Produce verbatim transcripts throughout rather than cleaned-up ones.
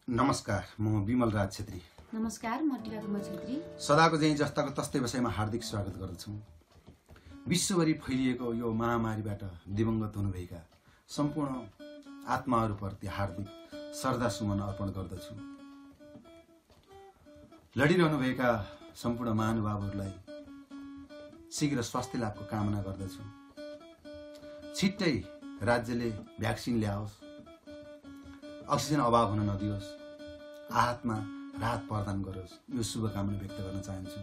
नमस्कार, म बिमलराज छेत्री। नमस्कार, म टिका छेत्री। सदाको चाहिँ जस्ताको तस्तै बसाइमा हार्दिक स्वागत गर्दछु। विश्वभरि फैलिएको यो महामारीबाट दिवंगत हुनुभएका सम्पूर्ण आत्माहरूप्रति हार्दिक श्रद्धा सुमन अर्पण गर्दछु। लडिरहनुभएका सम्पूर्ण महानुभावहरूलाई शीघ्र स्वास्थ्य लाभको कामना गर्दछु। छिट्टै राज्यले भ्याक्सिन ल्याओस्, अक्सिजन अभाव हुन नदियोस्, आहतमा राहत प्रदान गरोस्, यो शुभकामना व्यक्त गर्न चाहन्छु।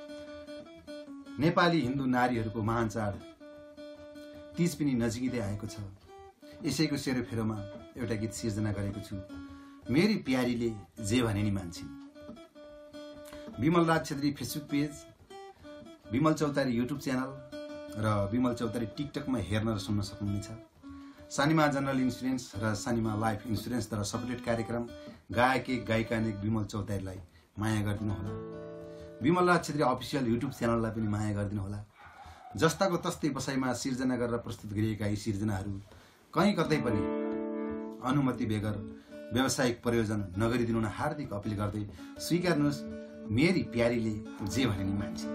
नेपाली हिन्दू नारीहरूको महान चाड तीज पनि नजिकै आएको छ। यसैको सेरोफेरोमा एउटा गीत सिर्जना गरेको छु। मेरी प्यारीले जे भने नि मान्छिन्। Bimalraj Chhetri Facebook page, Bimal Chautari YouTube channel र बिमल चौतारी टिकटकमा हेर्न र सुन्न सक्नुहुनेछ। सानिमा जनरल इन्सुरेन्स र सानिमा लाइफ इन्सुरेन्सद्वारा सपोर्टेड कार्यक्रम गायक गायिका बिमल चौतारीलाई माया गरिदिनु होला। बिमलराज छेत्री अफिसियल युट्युब च्यानललाई पनि माया गरिदिनु होला। जस्ताको तस्तै बसाइमा सिर्जना गरेर प्रस्तुत गरिएका यी सिर्जनाहरू कहीँ कतै पनि अनुमति बेगर व्यावसायिक प्रयोजन नगरिदिनु हुन हार्दिक अपिल गर्दै स्वीकार्नुहोस्। मेरी प्यारीले जे भने नि मान्छे।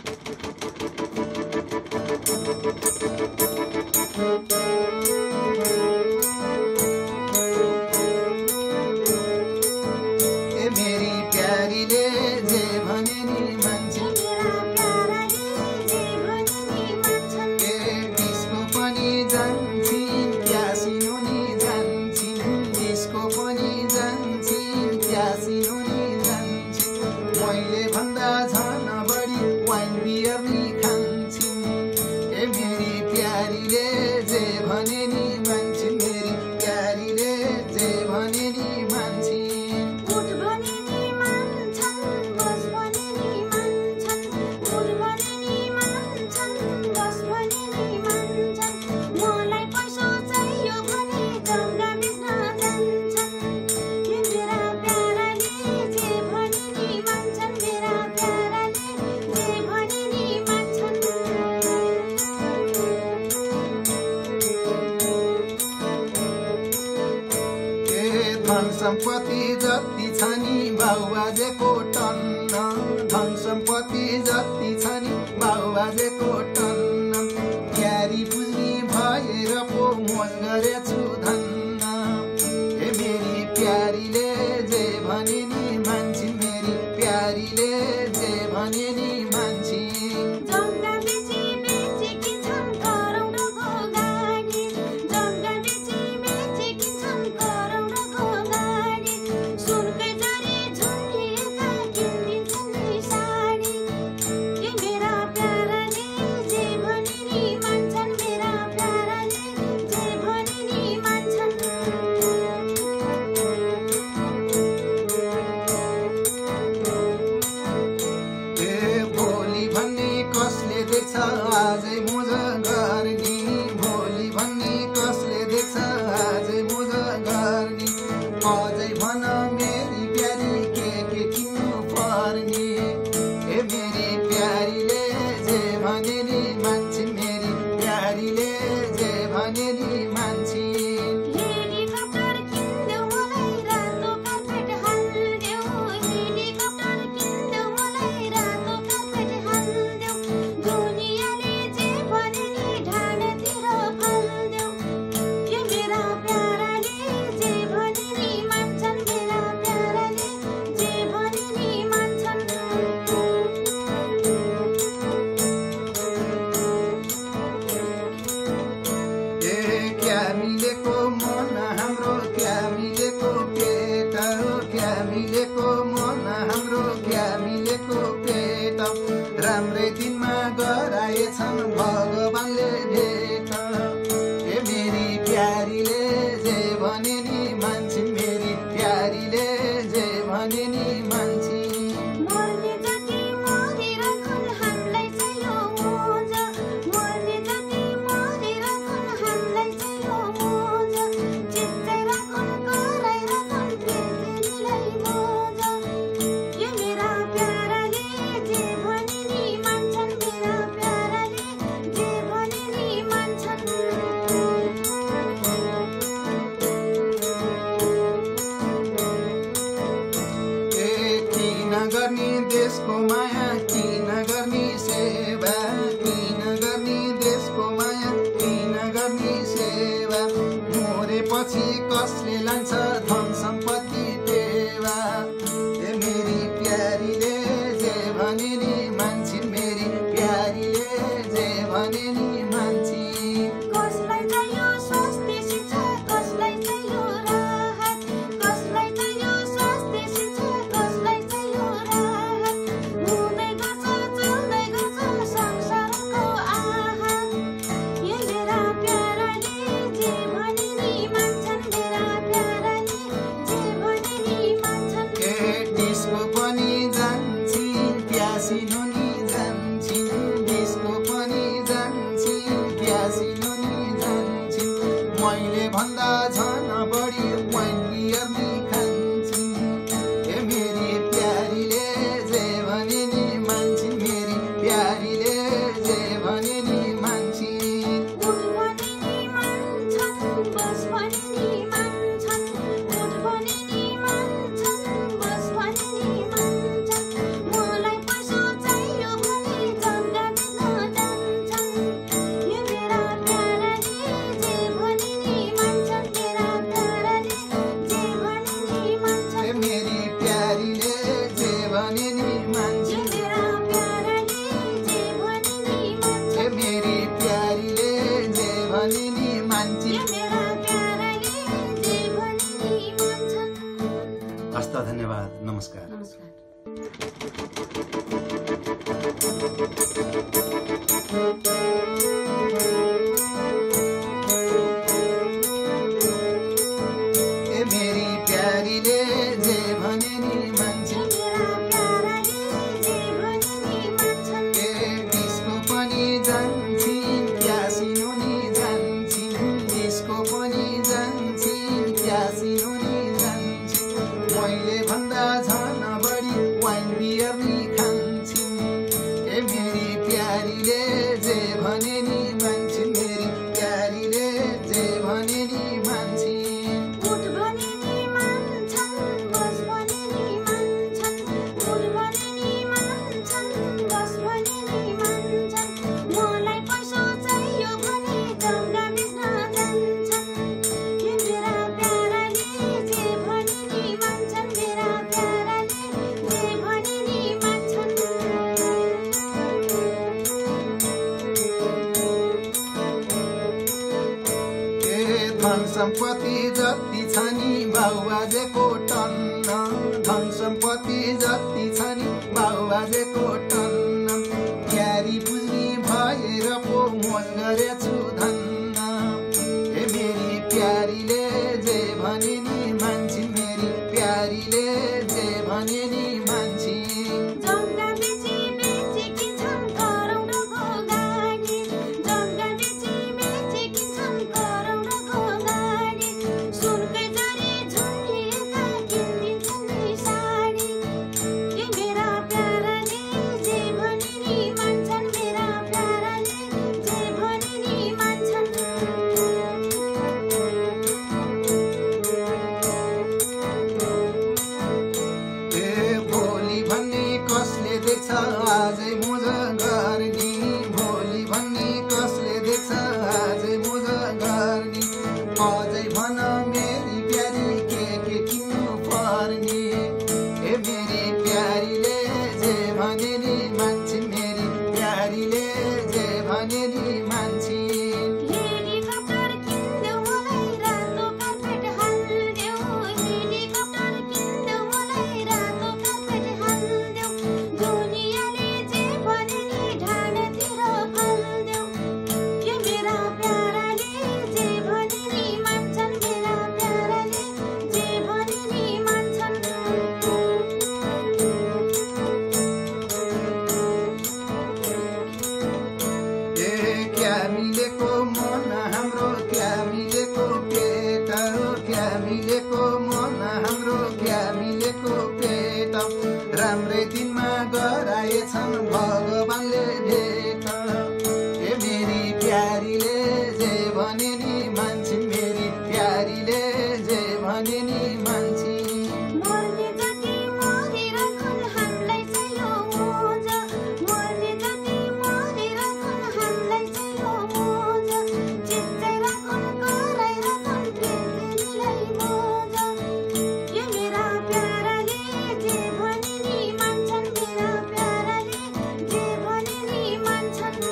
सम्पत्ति जति छ नि बाउबाजेको टन्न, धन सम्पत्ति जति छ नि बाउबाजेको टन्न, प्यारी बुझ्ने भएर पो मोज गरेछु धन्न। हे मेरी प्यारीले जे भने नि मान्छे, मेरी प्यारीले जे भने नि मान्छे। आजै मोज गर्ने भोलि भन्ने कसले देख्छ, आजै मोज गर्ने। अझै भन मेरी प्यारी के के किन्नु पर्ने। हे मेरी प्यारीले जे भने नि मान्छे, मेरी प्यारीले जे भने नि मान्छे। जे भने नि मान्छे। हस्त धन्यवाद नमस्कार नमस्कार ए मेरी प्यारीले जे भने नि मान्छे ए डिस्को पनि जान्छिन् प्यासिनो नि जान्छिन् डिस्को पनि जान्छिन् प्यासिनो नि जान्छिन् मैले भन्दा झन बढी वाइन बियर नि खान्छिन् ए मेरी प्यारीले जे भने नि मान्छिन् मेरी प्यारीले जे भने नि मान्छिन् उठ भने नि मान्छन् बस भने नि मान्छन् उठ भने नि मान्छन् बस भने नि मान्छन् मलाई पैसा चाहियो भने जग्गा बेच्न जान्छन् यो मेरा प्याराले जे भने नि मान्छन् मेरा प्याराले जे भने नि मान्छन् ए धन सम्पत्ति जति छ नि बाउबाजेको टन्न धन सम्पत्ति जति छ नि बाउबाजेको टन्न प्यारी बुझ्ने भएर पो मोज गरेछु धन्न ए मेरी प्यारीले जे भने नि मान्छिन् मेरी प्यारीले जे भने नि मान्छिन् जग्गा बेची बेची किन्छन् करोडको गाडी जग्गा बेची बेची किन्छन् करोडको गाडी सुनकै जरी झुन्डिएका किनिदिन्छन् नि साडी ए मेरा प्याराले जे भने नि मान्छन् मेरा प्याराले जे भने नि मान्छन् ए भोलि भन्ने कसले देख्छ आजै मोज गर्ने भोलि भन्ने कसले देख्छ आजै मोज गर्ने अझै भन मेरी प्यारी के के किन्नु पर्ने ए मेरी प्यारीले जे भने नि मान्छिन् मेरी प्यारीले जे भने नि मान्छिन् हेलिकप्टर किन्देऊ मलाई रातो कार्पेट हाल्देऊ हेलिकप्टर किन्देऊ मलाई रातो कार्पेट हाल्देऊ दुनियाँले जे भने नि ढाडतिर फाल्देऊ यो मेरा प्याराले जे भने नि मान्छन् मेरा प्याराले जे भने नि मान्छन् ए क्या मिलेको मन हाम्रो क्या मिलेको पेट हो क्या मिलेको मन हाम्रो क्या मिलेको पेट राम्रै दिनमा गराएछन् भगवानले भेट ए मेरी प्यारीले जे भने नि मान्छिन् मेरी प्यारीले जे भने नि मान्छिन् मर्ने जति मरिरहन् हामीलाई चाहियो मोज मर्ने जति मरिरहन् हामीलाई चाहियो मोज चित्तै राखुन् कराइरहन् पृथ्वीलाई मोज यो मेरा प्याराले जे भने नि मान्छन् मेरा प्याराले जे भने नि मान्छन्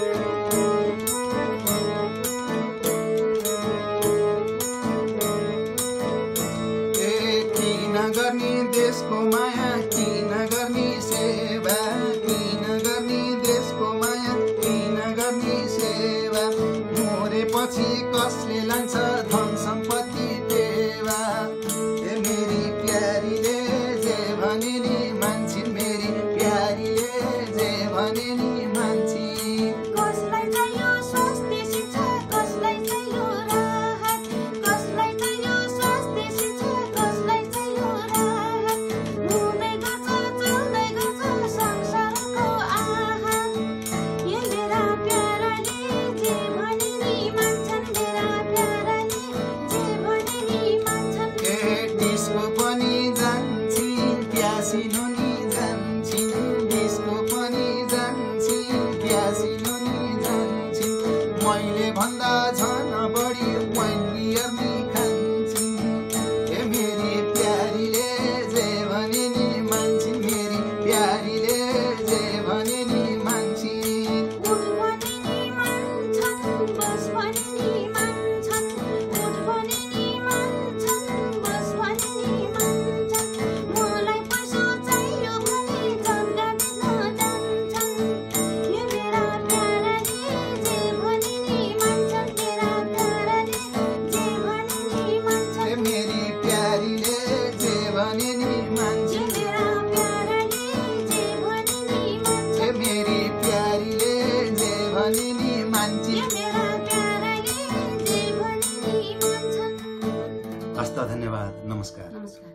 ए किन गर्ने देशको माया किन गर्ने सेवा किन गर्ने देशको माया किन गर्ने सेवा मोरेपछि कसले लान्छ धन सम्पत्ति टेवा ए मेरी प्यारीले जे भने नि मान्छिन् मेरी प्यारीले जे भने नि मान्छिन् कसलाई चाहियो स्वास्थ्य शिक्षा कसलाई चाहियो राहत कसलाई चाहियो स्वास्थ्य शिक्षा कसलाई चाहियो राहत हुँदै गर्छ भने नि मान्छन् ए मेरी प्यारीले जे भने नि मान्छन् हस्त धन्यवाद नमस्कार नमस्कार